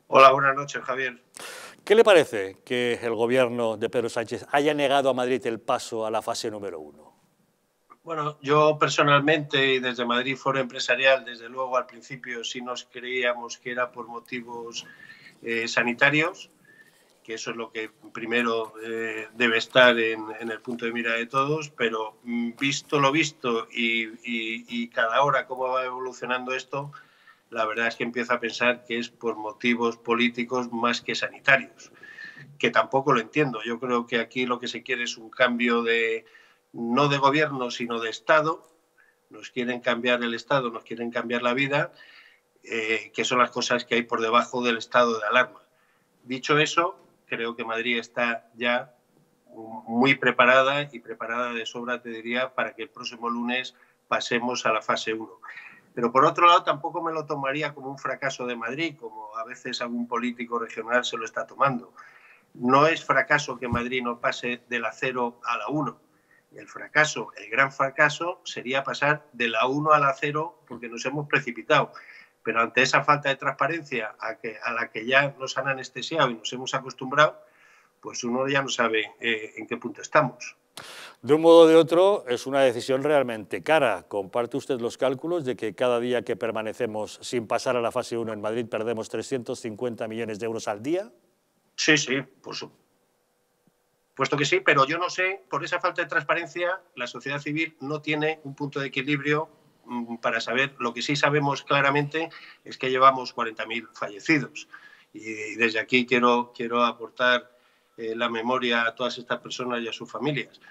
Hola, buenas noches, Javier. ¿Qué le parece que el gobierno de Pedro Sánchez haya negado a Madrid el paso a la fase número 1? Bueno, yo personalmente y desde Madrid Foro Empresarial, desde luego al principio sí nos creíamos que era por motivos sanitarios, que eso es lo que primero debe estar en el punto de mira de todos, pero visto lo visto y cada hora cómo va evolucionando esto, la verdad es que empiezo a pensar que es por motivos políticos más que sanitarios, que tampoco lo entiendo. Yo creo que aquí lo que se quiere es un cambio no de gobierno, sino de Estado. Nos quieren cambiar el Estado, nos quieren cambiar la vida, que son las cosas que hay por debajo del estado de alarma. Dicho eso, creo que Madrid está ya muy preparada y preparada de sobra, te diría, para que el próximo lunes pasemos a la fase 1. Pero por otro lado, tampoco me lo tomaría como un fracaso de Madrid, como a veces algún político regional se lo está tomando. No es fracaso que Madrid no pase de la 0 a la 1. El fracaso, el gran fracaso, sería pasar de la 1 a la 0 porque nos hemos precipitado. Pero ante esa falta de transparencia a la que ya nos han anestesiado y nos hemos acostumbrado, pues uno ya no sabe en qué punto estamos. De un modo o de otro, es una decisión realmente cara. ¿Comparte usted los cálculos de que cada día que permanecemos sin pasar a la fase 1 en Madrid perdemos 350 millones de euros al día? Sí, sí, por supuesto que sí, pero yo no sé, por esa falta de transparencia, la sociedad civil no tiene un punto de equilibrio para saber. Lo que sí sabemos claramente es que llevamos 40.000 fallecidos. Y desde aquí quiero aportar la memoria a todas estas personas y a sus familias.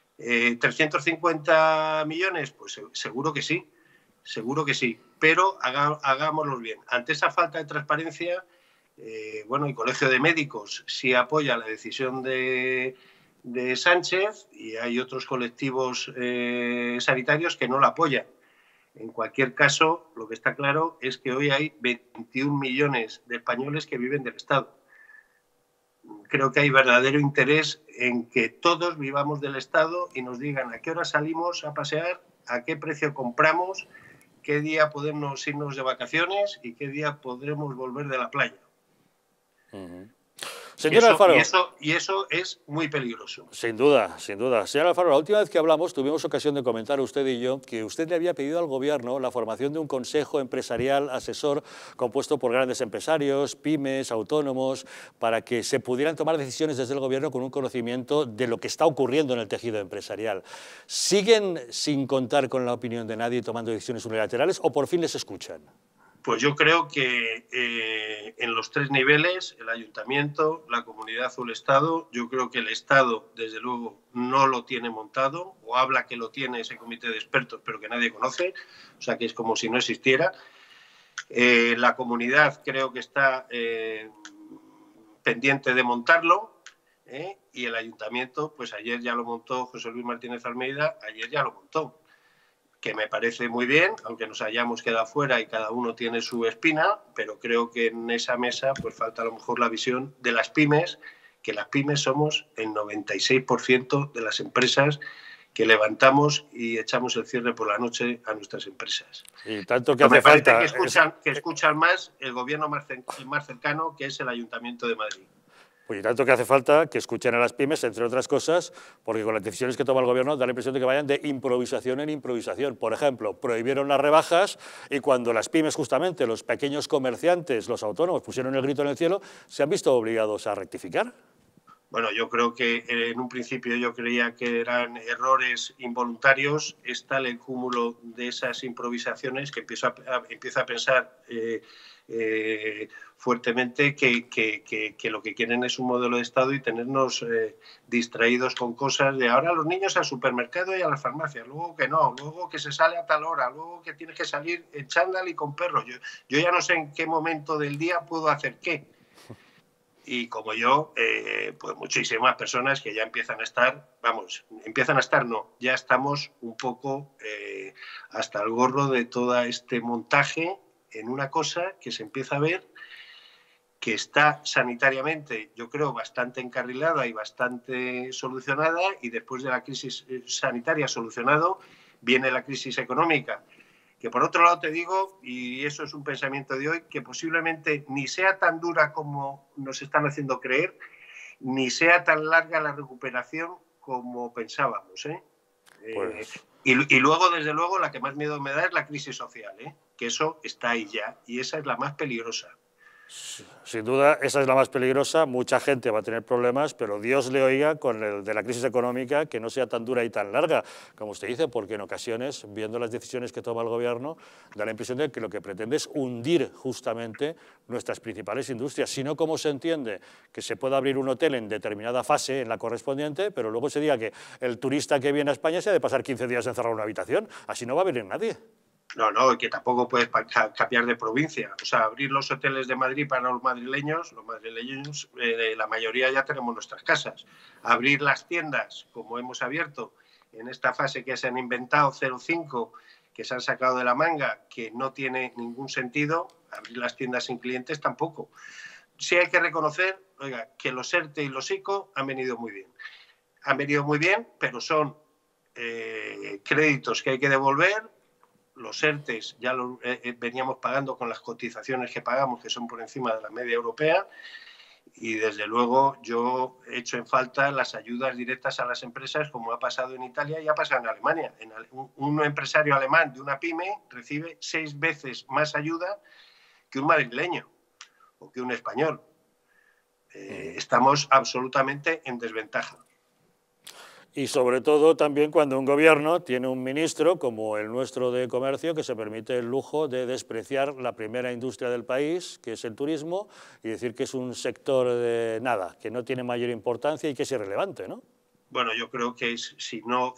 ¿350 millones? Pues seguro que sí, pero hagámoslo bien. Ante esa falta de transparencia, bueno, el Colegio de Médicos sí apoya la decisión de Sánchez y hay otros colectivos sanitarios que no la apoyan. En cualquier caso, lo que está claro es que hoy hay 21 millones de españoles que viven del Estado. Creo que hay verdadero interés en que todos vivamos del Estado y nos digan a qué hora salimos a pasear, a qué precio compramos, qué día podemos irnos de vacaciones y qué día podremos volver de la playa. Señor Alfaro. Y eso es muy peligroso. Sin duda, sin duda. Señor Alfaro, la última vez que hablamos tuvimos ocasión de comentar usted y yo que usted le había pedido al Gobierno la formación de un consejo empresarial asesor compuesto por grandes empresarios, pymes, autónomos, para que se pudieran tomar decisiones desde el Gobierno con un conocimiento de lo que está ocurriendo en el tejido empresarial. ¿Siguen sin contar con la opinión de nadie tomando decisiones unilaterales o por fin les escuchan? Pues yo creo que en los tres niveles, el ayuntamiento, la comunidad o el Estado, yo creo que el Estado, desde luego, no lo tiene montado, o habla que lo tiene ese comité de expertos, pero que nadie conoce, o sea que es como si no existiera. La comunidad creo que está pendiente de montarlo, y el ayuntamiento, pues ayer ya lo montó José Luis Martínez Almeida, ayer ya lo montó, que me parece muy bien, aunque nos hayamos quedado fuera y cada uno tiene su espina, pero creo que en esa mesa pues falta a lo mejor la visión de las pymes, que las pymes somos el 96% de las empresas que levantamos y echamos el cierre por la noche a nuestras empresas. Y tanto que pero hace me parece falta que escuchan más el gobierno más cercano, que es el Ayuntamiento de Madrid. Pues y tanto que hace falta que escuchen a las pymes, entre otras cosas, porque con las decisiones que toma el Gobierno da la impresión de que vayan de improvisación en improvisación. Por ejemplo, prohibieron las rebajas y cuando las pymes, justamente, los pequeños comerciantes, los autónomos, pusieron el grito en el cielo, se han visto obligados a rectificar. Bueno, yo creo que en un principio yo creía que eran errores involuntarios. Está el cúmulo de esas improvisaciones que empiezo a pensar fuertemente que lo que quieren es un modelo de Estado y tenernos distraídos con cosas de ahora los niños al supermercado y a las farmacias, luego que no, luego que se sale a tal hora, luego que tienes que salir en chándal y con perros. Yo ya no sé en qué momento del día puedo hacer qué. Y como yo, pues muchísimas personas que ya empiezan a estar, ya estamos un poco hasta el gorro de todo este montaje en una cosa que se empieza a ver que está sanitariamente, yo creo, bastante encarrilada y bastante solucionada, y después de la crisis sanitaria solucionado, viene la crisis económica, Que por otro lado te digo, y eso es un pensamiento de hoy, que posiblemente ni sea tan dura como nos están haciendo creer, ni sea tan larga la recuperación como pensábamos, ¿eh? Pues Y luego, desde luego, la que más miedo me da es la crisis social, ¿eh? Que eso está ahí ya, y esa es la más peligrosa. sin duda, esa es la más peligrosa. Mucha gente va a tener problemas, pero Dios le oiga con el de la crisis económica, que no sea tan dura y tan larga, como usted dice, porque en ocasiones, viendo las decisiones que toma el gobierno, da la impresión de que lo que pretende es hundir justamente nuestras principales industrias. Si no, ¿cómo se entiende que se pueda abrir un hotel en determinada fase, en la correspondiente, pero luego se diga que el turista que viene a España se ha de pasar 15 días encerrado en una habitación? Así no va a venir nadie. No, y que tampoco puedes cambiar de provincia. O sea, abrir los hoteles de Madrid para los madrileños, la mayoría ya tenemos nuestras casas. Abrir las tiendas, como hemos abierto en esta fase que se han inventado 0,5, que se han sacado de la manga, que no tiene ningún sentido, abrir las tiendas sin clientes tampoco. Sí hay que reconocer, oiga, que los ERTE y los ICO han venido muy bien. Han venido muy bien, pero son créditos que hay que devolver. Los ERTEs ya los veníamos pagando con las cotizaciones que pagamos, que son por encima de la media europea, y desde luego yo echo en falta las ayudas directas a las empresas, como ha pasado en Italia y ha pasado en Alemania. Un empresario alemán de una pyme recibe 6 veces más ayuda que un madrileño o que un español. Estamos absolutamente en desventaja. Y sobre todo también cuando un gobierno tiene un ministro como el nuestro de Comercio que se permite el lujo de despreciar la primera industria del país, que es el turismo, y decir que es un sector de nada, que no tiene mayor importancia y que es irrelevante, ¿no? Bueno, yo creo que si no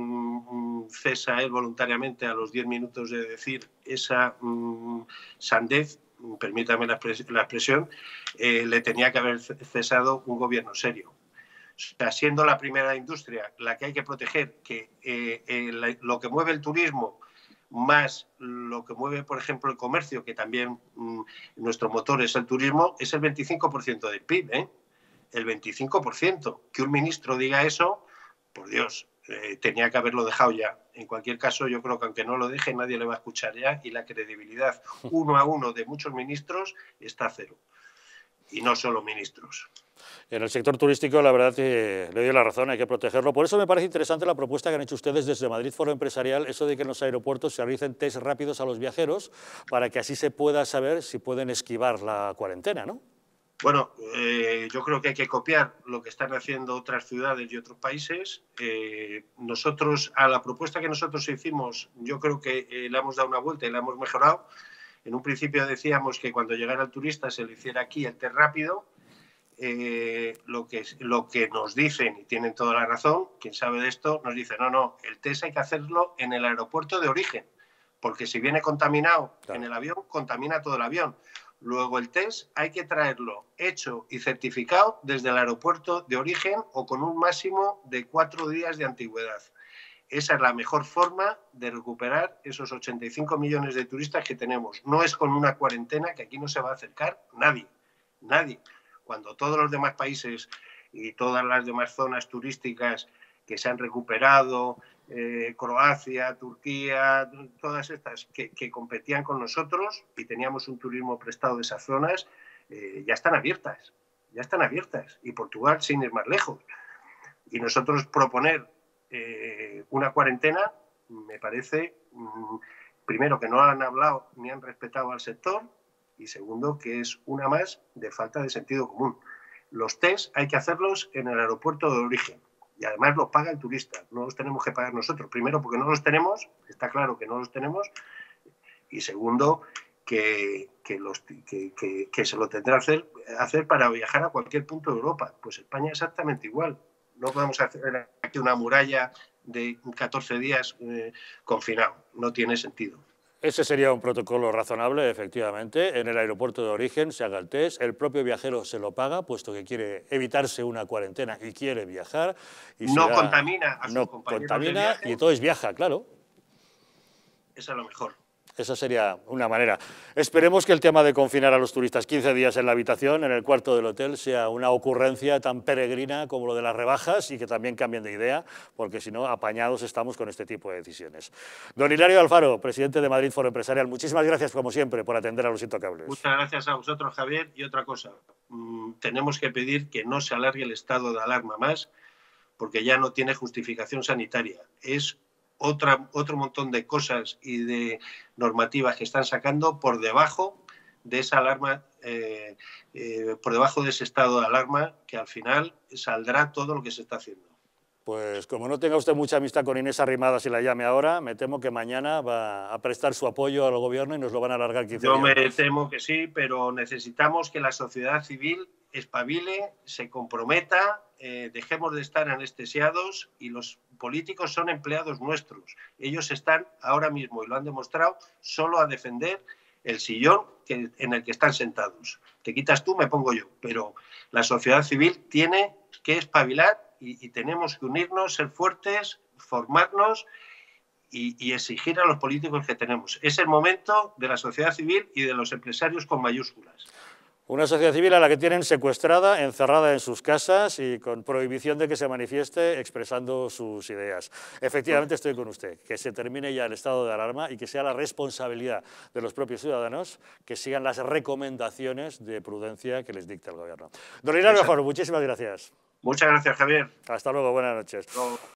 cesa él voluntariamente a los 10 minutos de decir esa sandez, permítame la expresión, le tenía que haber cesado un gobierno serio. O sea, siendo la primera industria la que hay que proteger, que lo que mueve el turismo más lo que mueve, por ejemplo, el comercio, que también nuestro motor es el turismo, es el 25% del PIB, ¿eh? El 25%. Que un ministro diga eso, por Dios, tenía que haberlo dejado ya. En cualquier caso, yo creo que aunque no lo deje, nadie le va a escuchar ya, y la credibilidad 1 a 1 de muchos ministros está a cero. Y no solo ministros. En el sector turístico, la verdad, le doy la razón, hay que protegerlo. Por eso me parece interesante la propuesta que han hecho ustedes desde Madrid Foro Empresarial, eso de que en los aeropuertos se realicen test rápidos a los viajeros para que así se pueda saber si pueden esquivar la cuarentena, ¿no? Bueno, yo creo que hay que copiar lo que están haciendo otras ciudades y otros países. Nosotros, a la propuesta que nosotros hicimos, yo creo que le hemos dado una vuelta y la hemos mejorado. En un principio decíamos que cuando llegara el turista se le hiciera aquí el test rápido. Lo que nos dicen, y tienen toda la razón, quien sabe de esto, nos dice, no, el test hay que hacerlo en el aeropuerto de origen, porque si viene contaminado en el avión, contamina todo el avión. Luego el test hay que traerlo hecho y certificado desde el aeropuerto de origen o con un máximo de 4 días de antigüedad. Esa es la mejor forma de recuperar esos 85 millones de turistas que tenemos. No es con una cuarentena, que aquí no se va a acercar nadie. Cuando todos los demás países y todas las demás zonas turísticas que se han recuperado, Croacia, Turquía, todas estas que competían con nosotros y teníamos un turismo prestado de esas zonas, ya están abiertas. Y Portugal, sin ir más lejos. Y nosotros proponer una cuarentena, me parece, primero, que no han hablado ni han respetado al sector, y segundo, que es una más de falta de sentido común. Los test hay que hacerlos en el aeropuerto de origen, y además los paga el turista, no los tenemos que pagar nosotros. Primero, porque no los tenemos, está claro que no los tenemos, y segundo, que se lo tendrá que hacer para viajar a cualquier punto de Europa. Pues España exactamente igual. No podemos hacer aquí una muralla de 14 días confinado, no tiene sentido. Ese sería un protocolo razonable, efectivamente. En el aeropuerto de origen se haga el test, el propio viajero se lo paga, puesto que quiere evitarse una cuarentena y quiere viajar. Y no contamina a sus no compañeros contamina de viaje. Y entonces viaja, claro. Eso es lo mejor. Esa sería una manera. Esperemos que el tema de confinar a los turistas 15 días en la habitación, en el cuarto del hotel, sea una ocurrencia tan peregrina como lo de las rebajas y que también cambien de idea, porque si no, apañados estamos con este tipo de decisiones. Don Hilario Alfaro, presidente de Madrid Foro Empresarial, muchísimas gracias, como siempre, por atender a los intocables. Muchas gracias a vosotros, Javier. Y otra cosa, tenemos que pedir que no se alargue el estado de alarma más, porque ya no tiene justificación sanitaria. Es otro montón de cosas y de normativas que están sacando por debajo de esa alarma, por debajo de ese estado de alarma, que al final saldrá todo lo que se está haciendo. Pues como no tenga usted mucha amistad con Inés Arrimadas y la llame ahora, me temo que mañana va a prestar su apoyo al gobierno y nos lo van a alargar 15 días. Yo me temo que sí, pero necesitamos que la sociedad civil espabile, se comprometa, dejemos de estar anestesiados, y los políticos son empleados nuestros. Ellos están ahora mismo, y lo han demostrado, solo a defender el sillón en el que están sentados. Te quitas tú, me pongo yo. Pero la sociedad civil tiene que espabilar y tenemos que unirnos, ser fuertes, formarnos y exigir a los políticos que tenemos. Es el momento de la sociedad civil y de los empresarios con mayúsculas. Una sociedad civil a la que tienen secuestrada, encerrada en sus casas y con prohibición de que se manifieste expresando sus ideas. Efectivamente estoy con usted, que se termine ya el estado de alarma y que sea la responsabilidad de los propios ciudadanos que sigan las recomendaciones de prudencia que les dicta el gobierno. Don Hilario Alfaro, muchísimas gracias. Muchas gracias, Javier. Hasta luego, buenas noches.